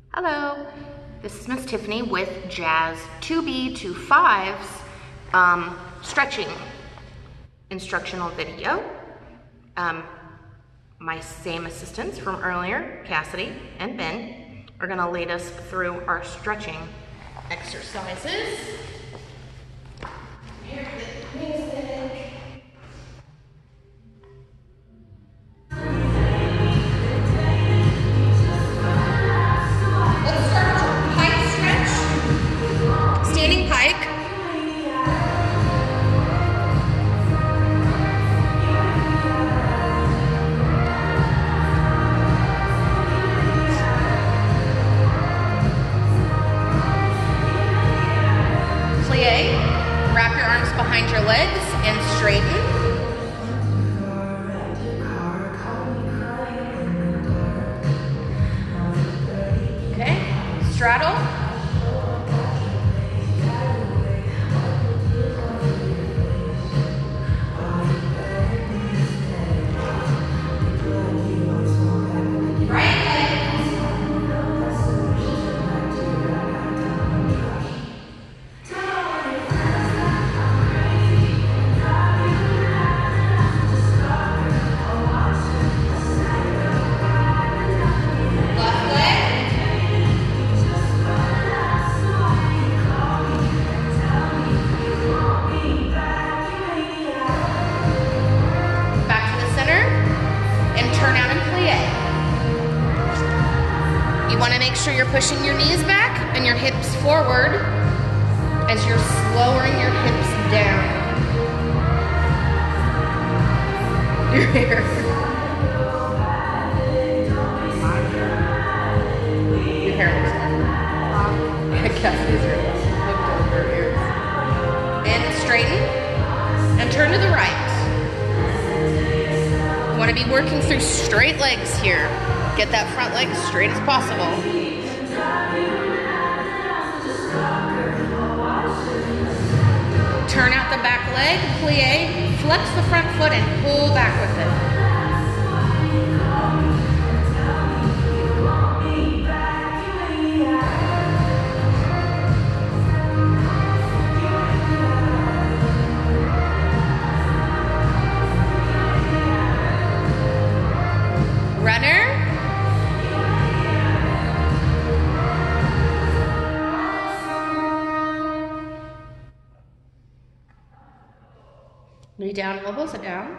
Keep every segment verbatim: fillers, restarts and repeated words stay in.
Hello, this is Miss Tiffany with Jazz two B two five's um, stretching instructional video. Um, my same assistants from earlier, Cassidy and Ben, are gonna lead us through our stretching exercises. Here's the music. Wrap your arms behind your legs and straighten. Okay, straddle. Make sure you're pushing your knees back and your hips forward as you're lowering your hips down. Your hair. Your hair looks good. I guess these are hooked over your ears. And straighten and turn to the right. You want to be working through straight legs here. Get that front leg as straight as possible. Turn out the back leg, plie, flex the front foot and pull back with it. Runner. Knee down, elbows are down.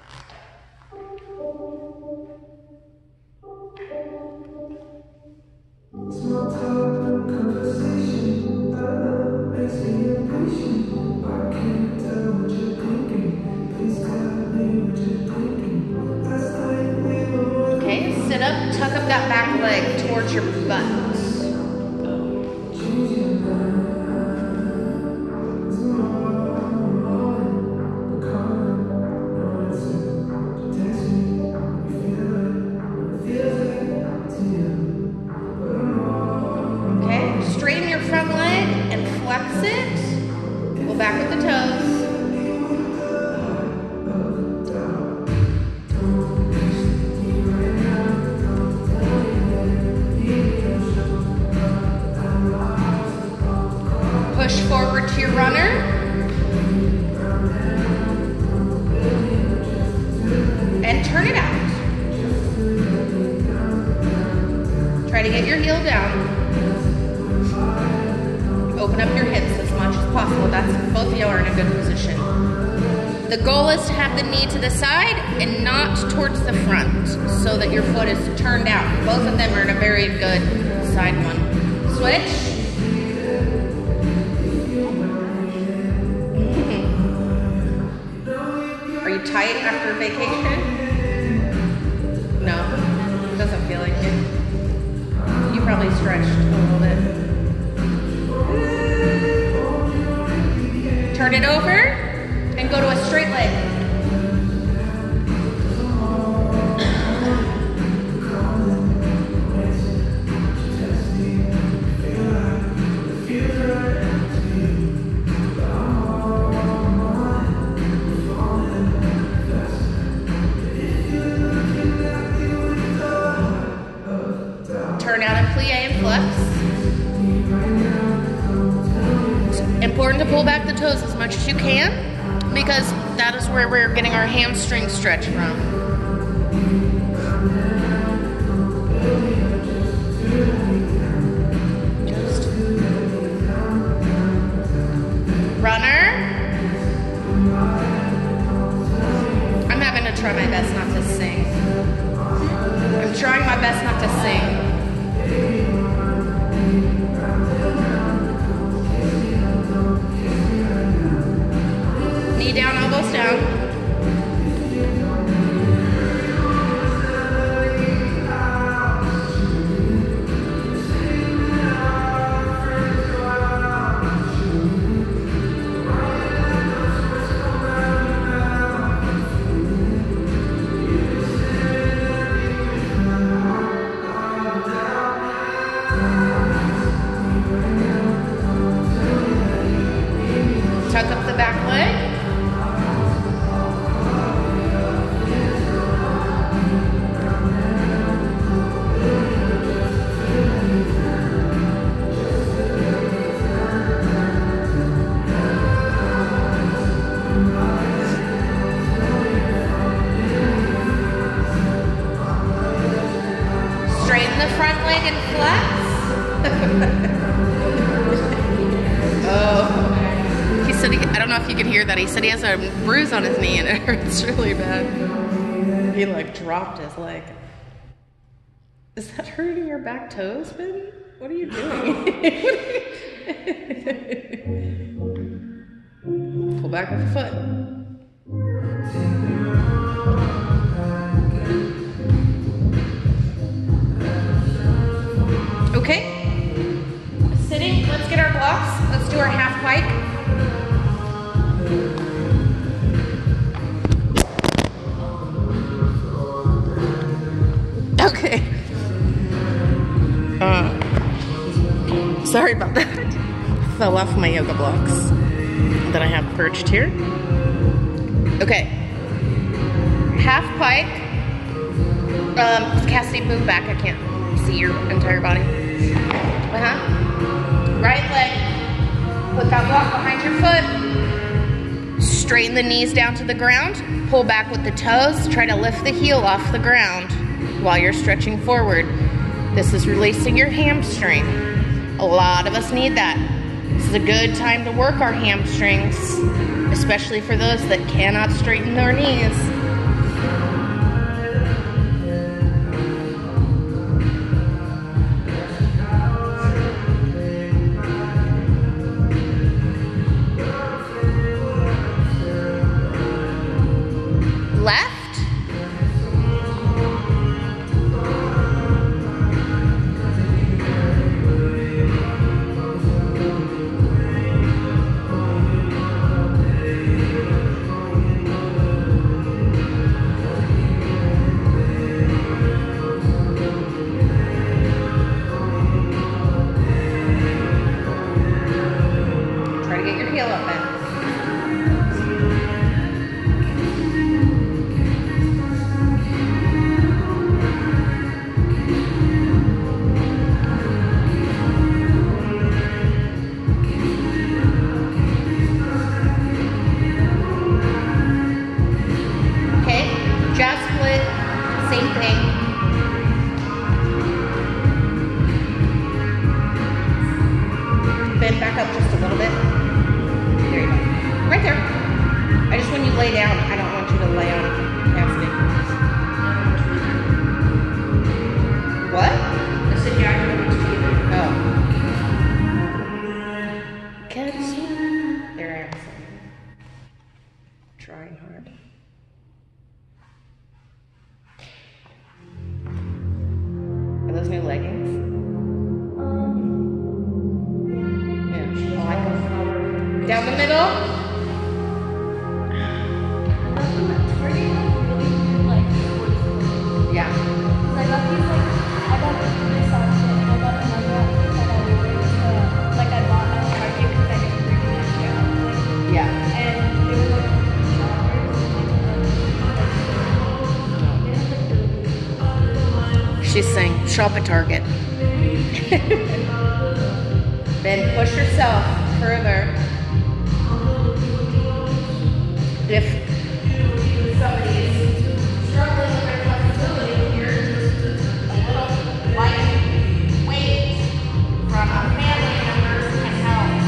Small talk, conversation, love makes me impatient. I can't tell what you're thinking. Please tell me what you're thinking. Last night we were. Okay, sit up, tuck up that back leg towards your butt. Straighten your front leg and flex it. Go back with the toes. Push forward to your runner. And turn it out. Try to get your heel down. Open up your hips as much as possible. That's both of you are in a good position. The goal is to have the knee to the side and not towards the front so that your foot is turned out. Both of them are in a very good side one. Switch. Mm-hmm. Are you tight after vacation? No, doesn't feel like it. You probably stretched a little bit. Turn it over and go to a straight leg. Turn out plie and flex. It's important to pull back the toes as much as you can because that is where we're getting our hamstring stretch from. Just runner. I'm having to try my best not to sing. I'm trying my best not to sing. Knee down, elbows down. Tuck up the back leg. Straighten the front leg and flex. Oh. He said, he, I don't know if you could hear that. He said he has a bruise on his knee and it hurts really bad. He like dropped his leg. Is that hurting your back toes, Ben? What are you doing? Pull back with the foot. Okay. Sitting, let's get our blocks. Let's do our half pike. Okay. Uh, sorry about that. Fell off my yoga blocks that I have perched here. Okay. Half pike. Um, Cassidy, move back. I can't see your entire body. Uh-huh. Right leg. Put that block behind your foot. Straighten the knees down to the ground. Pull back with the toes. Try to lift the heel off the ground while you're stretching forward. This is releasing your hamstring. A lot of us need that. This is a good time to work our hamstrings, especially for those that cannot straighten their knees. Left. Try to get your heel up then. Same thing. Bend back up just a little bit. There you go. Right there. I just, when you lay down, I don't want you to lay on Cassidy. What? I said, yeah, I don't want you to. Oh. Catch. There I am. Trying hard. Are those new leggings? Um, yeah, I like them. Down the middle. Yeah. I got these like, I got this massage and I got another outfit that I wore. Like I bought at Target because I didn't bring an extra outfit. Yeah. And it was like She's saying, shop at Target. Then push yourself further. If somebody is struggling with their flexibility here, a little light weight from a family member can help.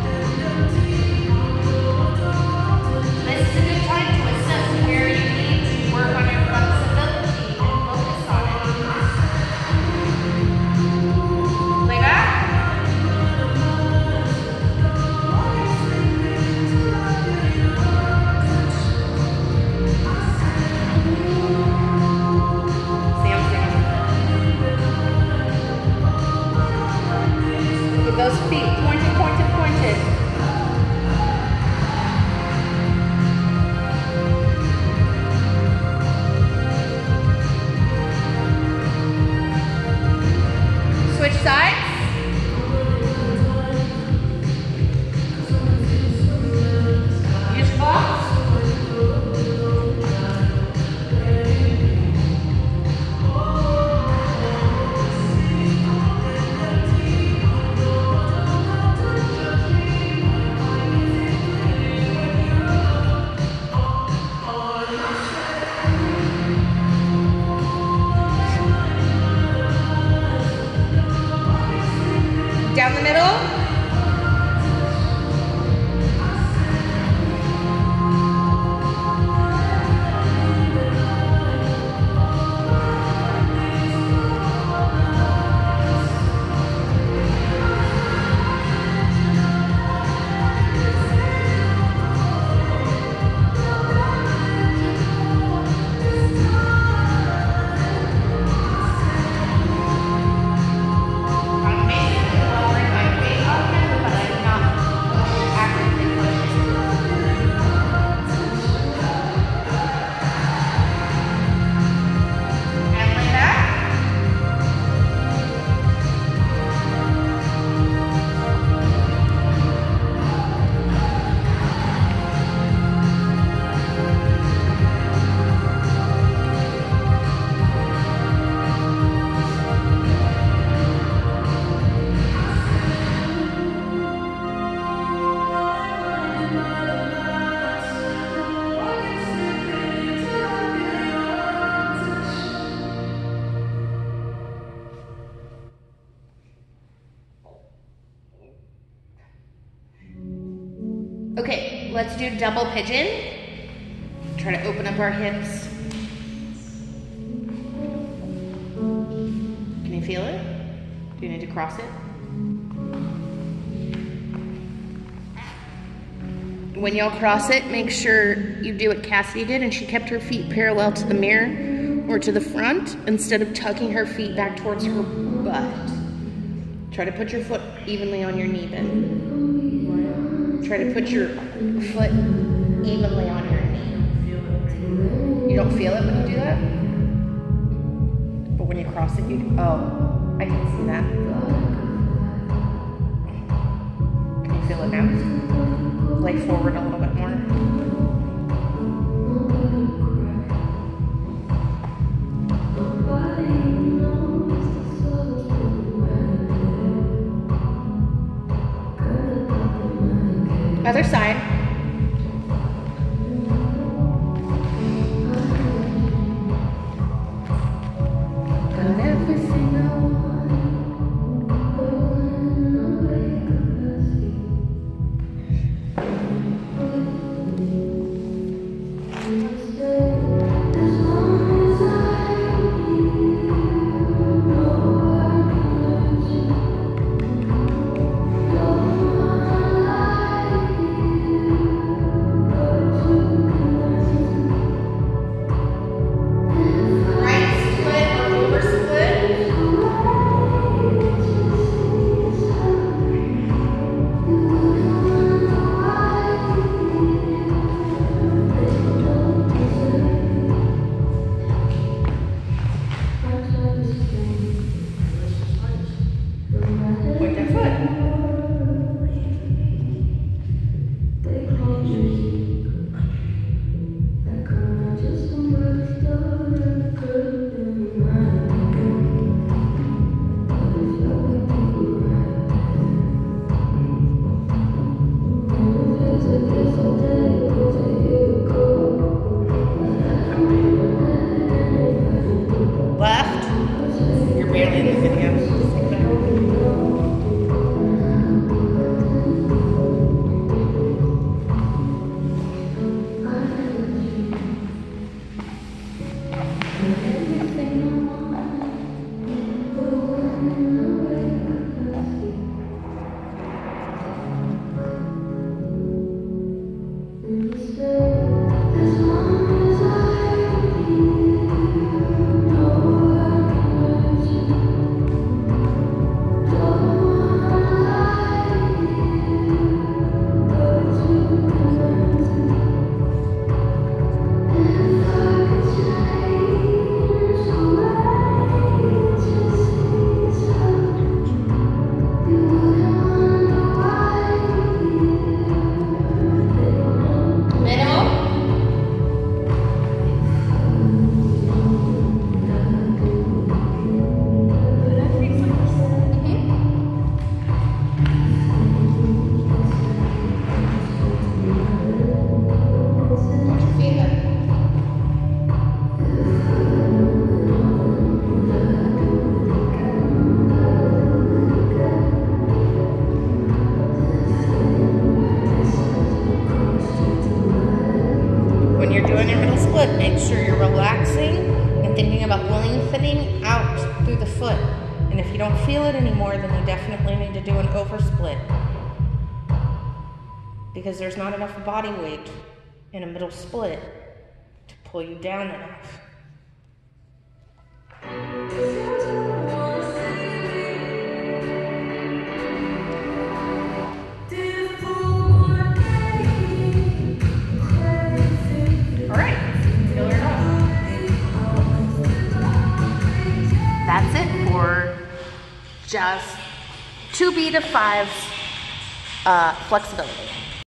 This is a good time to assess where you need to work on your flexibility and focus on it. Lay back. Those feet pointed, pointed, pointed. Switch sides. Use blocks. Down the middle. Okay, let's do double pigeon. Try to open up our hips. Can you feel it? Do you need to cross it? When y'all cross it, make sure you do what Cassidy did and she kept her feet parallel to the mirror or to the front instead of tucking her feet back towards her butt. Try to put your foot evenly on your knee then. Try to put your foot evenly on your knee. You don't feel it when you do that? But when you cross it, you, oh, I can see that. Can you feel it now? Lay forward a little bit more. Other side. Got everything I want. sure you're relaxing and thinking about lengthening out through the foot. And if you don't feel it anymore, then you definitely need to do an oversplit, because there's not enough body weight in a middle split to pull you down enough. That's it for just two B to five uh, flexibility.